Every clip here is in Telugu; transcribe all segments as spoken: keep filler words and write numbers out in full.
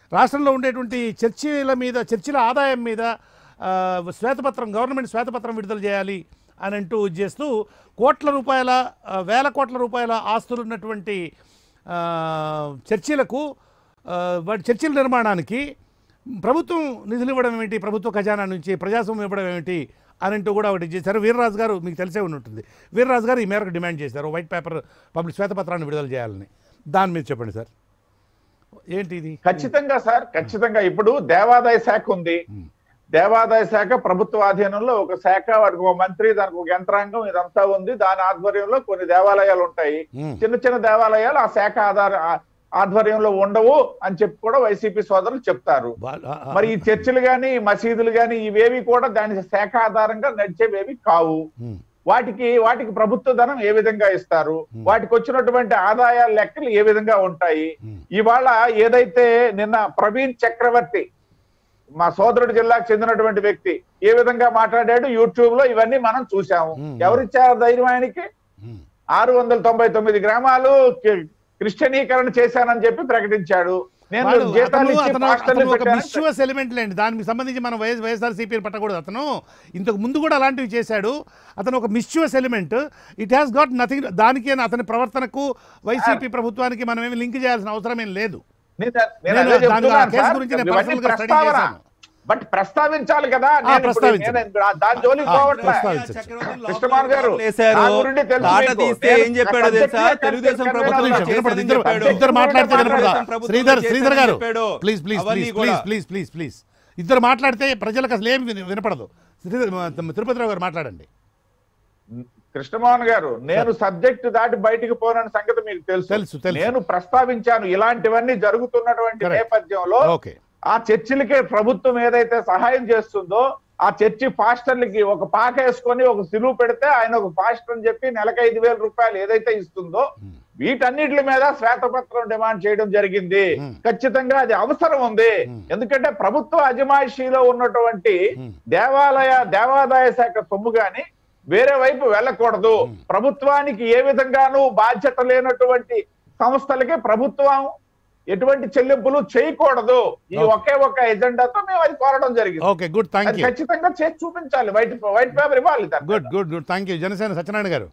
రాష్ట్రంలో ఉండేటువంటి చర్చీల మీద చర్చిల ఆదాయం మీద శ్వేతపత్రం గవర్నమెంట్ శ్వేతపత్రం విడుదల చేయాలి అని అంటూ చేస్తూ కోట్ల రూపాయల వేల కోట్ల రూపాయల ఆస్తులు ఉన్నటువంటి చర్చిలకు వాటి చర్చిల నిర్మాణానికి ప్రభుత్వం నిధులు ఇవ్వడం ఏమిటి, ప్రభుత్వ ఖజానా నుంచి ప్రజాస్వామ్యం ఇవ్వడం ఏమిటి అని అంటూ కూడా ఒకటి చేశారు. వీర్రాజు గారు మీకు తెలిసే ఉంటుంది. వీర్రాజు గారు ఈ మేరకు డిమాండ్ చేశారు వైట్ పేపర్ పబ్లిక్ శ్వేతపత్రాన్ని విడుదల చేయాలని. దాని మీద చెప్పండి సార్, ఏంటి ఇది? ఖచ్చితంగా సార్, ఖచ్చితంగా. ఇప్పుడు దేవాదాయ శాఖ ఉంది. దేవాదాయ శాఖ ప్రభుత్వ ఆధీనంలో ఒక శాఖ, వారికి ఒక మంత్రి, దానికి ఒక యంత్రాంగం, ఇదంతా ఉంది. దాని ఆధ్వర్యంలో కొన్ని దేవాలయాలు ఉంటాయి. చిన్న చిన్న దేవాలయాలు ఆ శాఖ ఆధార ఆధ్వర్యంలో ఉండవు అని చెప్పి కూడా వైసీపీ సోదరులు చెప్తారు. మరి ఈ చర్చిలు గాని మసీదులు గాని ఇవేవి కూడా దాని శాఖ ఆధారంగా నడిచేవేవి కావు. వాటికి వాటికి ప్రభుత్వ ధనం ఏ విధంగా ఇస్తారు, వాటికి వచ్చినటువంటి ఆదాయాల లెక్కలు ఏ విధంగా ఉంటాయి. ఇవాళ ఏదైతే నిన్న ప్రవీణ్ చక్రవర్తి మా సోదరుడు జిల్లాకు చెందినటువంటి వ్యక్తి ఏ విధంగా మాట్లాడాడు యూట్యూబ్ లో, ఇవన్నీ మనం చూసాము. ఎవరిచ్చారు ధైర్యం ఆయనకి? ఆరు వందల తొంభై తొమ్మిది గ్రామాలు క్రిస్టియనీకరణ చేశానని చెప్పి ప్రకటించాడు. నేను మిస్యూస్ ఎలిమెంట్ లేండి, దానికి సంబంధించి మనం వైఎస్ వైఎస్ఆర్సీపీని పట్టకూడదు. అతను ఇంతకు ముందు కూడా అలాంటివి చేశాడు. అతను ఒక misuse element. It has got nothing. దానికి అతని ప్రవర్తనకు వైసీపీ ప్రభుత్వానికి మనం ఏమి లింక్ చేయాల్సిన అవసరం ఏం లేదు. బట్ ప్రస్తావించాలి కదా, దాని జోలికి కృష్ణమాన్ గారు ఏం చెప్పాడో తెలుసా? తెలుగుదేశం ఇద్దరు మాట్లాడితే వినపడదా? Sridhar Sridhar garu please please please please please please please ఇద్దరు మాట్లాడితే ప్రజలకు అసలు ఏం వినపడదు. తిరుపతిరావు గారు మాట్లాడండి. కృష్ణమోహన్ గారు, నేను సబ్జెక్ట్ దాటి బయటికి పోనని సంగతి మీకు తెలుసు. నేను ప్రస్తావించాను ఇలాంటివన్నీ జరుగుతున్నటువంటి నేపథ్యంలో ఆ చర్చిలకి ప్రభుత్వం ఏదైతే సహాయం చేస్తుందో ఆ చర్చి పాస్టర్లకి ఒక పాక వేసుకొని ఒక సిలువు పెడితే ఆయన ఒక పాస్టర్ అని చెప్పి నెలకు ఐదు వేల రూపాయలు ఏదైతే ఇస్తుందో వీటన్నిటి మీద శ్వేతపత్రం డిమాండ్ చేయడం జరిగింది. ఖచ్చితంగా అది అవసరం ఉంది. ఎందుకంటే ప్రభుత్వ అజమాయిషీలో ఉన్నటువంటి దేవాలయ దేవాదాయ శాఖ సొమ్ము గాని వేరే వైపు వెళ్ళకూడదు. ప్రభుత్వానికి ఏ విధంగానూ బాధ్యత లేనటువంటి సంస్థలకి ప్రభుత్వం ఎటువంటి చెల్లింపులు చేయకూడదు. ఈ ఒకే ఒక ఎజెండాతో మేము అది కోరడం జరిగింది. ఖచ్చితంగా చేసి చూపించాలి, వైట్ వైట్ పేపర్ ఇవ్వాలి. Good good good thank you. Janasena Satyanarayana garu,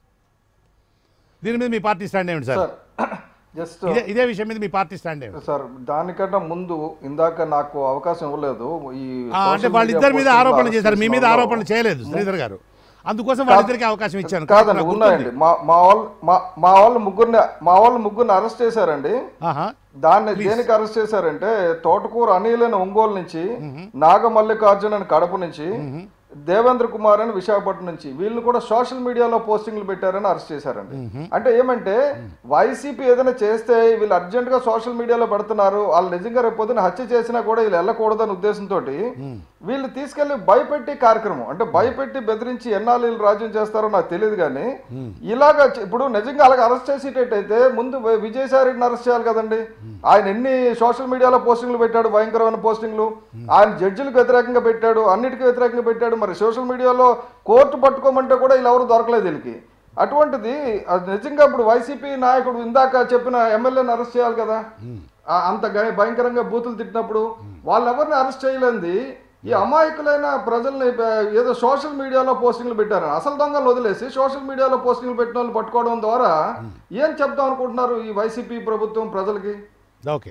దీని మీద మీ పార్టీ స్టాండ్ ఏమిటి సార్? జస్ట్ ఇదే విషయం మీద మీ పార్టీ స్టాండ్ ఏమిటి సార్? దానికంటే ముందు ఇందాక నాకు అవకాశం ఇవ్వలేదు. ఈ అంటే వాళ్ళిద్దరి మీద ఆరోపణలు చేశారు, మీ మీద ఆరోపణలు చేయలేదు శ్రీధర్ గారు. అందుకోసం వాళ్ళిద్దరికి అవకాశం ఇచ్చాను. కాదండి, ఉన్నాయండి. మా మా వాళ్ళు మా వాళ్ళు ముగ్గురిని మా వాళ్ళు ముగ్గురిని అరెస్ట్ చేశారండి. దాన్ని దేనికి అరెస్ట్ చేశారంటే తోటకూర అనిల్ అని ఒంగోలు నుంచి, నాగమల్లికార్జున్ అని కడప నుంచి, దేవేంద్ర కుమార్ అని విశాఖపట్నం నుంచి, వీళ్ళు కూడా సోషల్ మీడియాలో పోస్టింగ్లు పెట్టారని అరెస్ట్ చేశారండి. అంటే ఏమంటే వైసీపీ ఏదైనా చేస్తే వీళ్ళు అర్జెంట్ గా సోషల్ మీడియాలో పెడుతున్నారు, వాళ్ళు నిజంగా రేపు పొద్దున హత్య చేసినా కూడా వీళ్ళు వెళ్ళకూడదని ఉద్దేశంతో వీళ్ళు తీసుకెళ్లి భయపెట్టి కార్యక్రమం, అంటే భయపెట్టి బెదిరించి ఎన్నాళ్ళు వీళ్ళు రాజ్యం చేస్తారో నాకు తెలియదు. కానీ ఇలాగా ఇప్పుడు నిజంగా అలాగే అరెస్ట్ చేసేటట్టయితే ముందు విజయసాయి రెడ్డిని అరెస్ట్ చేయాలి కదండి. ఆయన ఎన్ని సోషల్ మీడియాలో పోస్టింగ్లు పెట్టాడు, భయంకరమైన పోస్టింగ్లు. ఆయన జడ్జిలకు వ్యతిరేకంగా పెట్టాడు, అన్నిటికీ వ్యతిరేకంగా పెట్టాడు. మరి సోషల్ మీడియాలో కోర్టు పట్టుకోమంటే కూడా వీళ్ళు ఎవరు దొరకలేదు వీళ్ళకి. అటువంటిది నిజంగా ఇప్పుడు వైసీపీ నాయకుడు ఇందాక చెప్పిన ఎమ్మెల్యేని అరెస్ట్ చేయాలి కదా. అంత భయంకరంగా బూతులు తిట్టినప్పుడు వాళ్ళు ఎవరిని అరెస్ట్ చేయలేంది ఈ అమాయకులైన ప్రజల్ని ఏదో సోషల్ మీడియాలో పోస్టింగ్లు పెట్టారు. అసలు దొంగలు వదిలేసి సోషల్ మీడియాలో పోస్టింగ్లు పెట్టిన వాళ్ళు పట్టుకోవడం ద్వారా ఏం చెప్దాం అనుకుంటున్నారు ఈ వైసీపీ ప్రభుత్వం ప్రజలకి? ఓకే,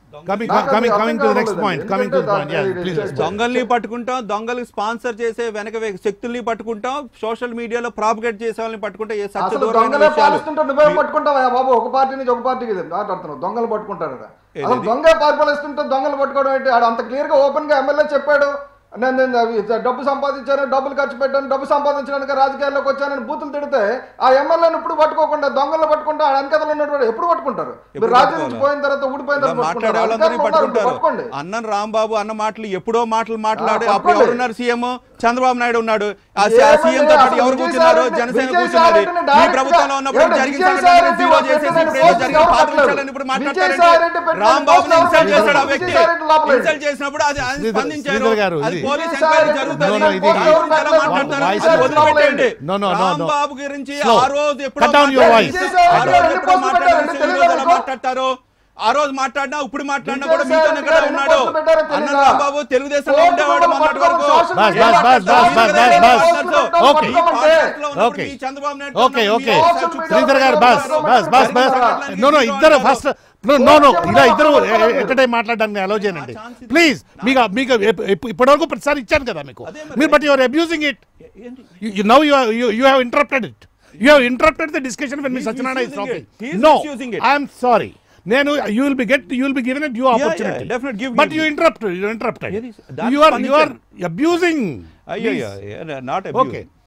దొంగల్ని పట్టుకుంటాం, దొంగలు స్పాన్సర్ చేసే వెనక శక్తుల్ని పట్టుకుంటాం, సోషల్ మీడియాలో ప్రాపగేట్ చేసే వాళ్ళని పట్టుకుంటాం. దొంగలే పాలిస్తుంటే నువ్వే పట్టుకుంటావా బాబు? ఒక పార్టీ నుంచి ఒక పార్టీకి మాట్లాడుతున్నావు, దొంగలు పట్టుకుంటారు కదా. అసలు దొంగ పరిపాలిస్తుంటే దొంగలు పట్టుకోవడం ఏంటి? ఆడ అంత క్లియర్ గా ఓపెన్ గా ఎమ్మెల్యే చెప్పాడు, నేను డబ్బు సంపాదించాను, డబ్బులు ఖర్చు పెట్టాను, డబ్బు సంపాదించడానికి రాజకీయాల్లోకి వచ్చానని బూతులు తిడితే ఆ ఎమ్మెల్యేని ఇప్పుడు పట్టుకోకుండా దొంగలు పట్టుకుంటా వెనకలు ఉన్నటువంటి ఎప్పుడు పట్టుకుంటారు? రాజ్యం నుంచి పోయిన తర్వాత ఊడిపోయిన తర్వాత అన్న రాంబాబు అన్న మాటలు ఎప్పుడో మాటలు మాట్లాడి అప్పుడు ఎవరున్నారు? సీఎం చంద్రబాబు నాయుడు ఉన్నాడు. ఆ సీఎం తో పాటు ఎవరు కూర్చున్నారు? జనసేన కూర్చున్నారు. ఈ ప్రభుత్వంలో ఉన్నప్పుడు జరిగిన జీరో చేసేసి జరిగిన పాత విషయాలను ఇప్పుడు మాట్లాడతారంటే రాంబాబుని ఇన్సల్ట్ చేశాడు ఆ వ్యక్తి. ఇన్సల్ట్ చేసినప్పుడు అది స్పందించారు. పోలీస్ ఎంక్వైరీ జరుగుతుంది. రాంబాబు గురించి ఆ రోజు ఎప్పుడో మాట్లాడతారు, ఆ రోజు మాట్లాడినా ఇప్పుడు మాట్లాడినా కూడా మీతోనే కదా ఉన్నాడు. అన్న రాంబాబు తెలుగుదేశంలో ఉండేవాడు మొన్నటి వరకు. బస్ బస్ బస్ బస్ బస్ బస్ బస్ okay okay Chandrababu Naidu okay okay Sridhar garu బస్ బస్ బస్ బస్ నో నో ఇద్దరు ఫస్ట్ నో నో నో ఇలా ఇద్దరు ఎట్ టైం మాట్లాడడానికి అలౌ చేయండి ప్లీజ్. మీకు మీకు ఇప్పటివరకు ప్రతిసారి ఇచ్చాను కదా మీకు, మీరు but your abusing it. Now you you have interrupted it. You have interrupted the discussion when Mister Satyanarayana is talking. He is no, misusing it. I am sorry. Then you will be get you will be given a due opportunity. Yeah, yeah, definitely give. But give, you give. interrupted. You interrupted. Yeah, you are you are abusing. Uh, yeah, yeah, yeah, not abuse. Okay.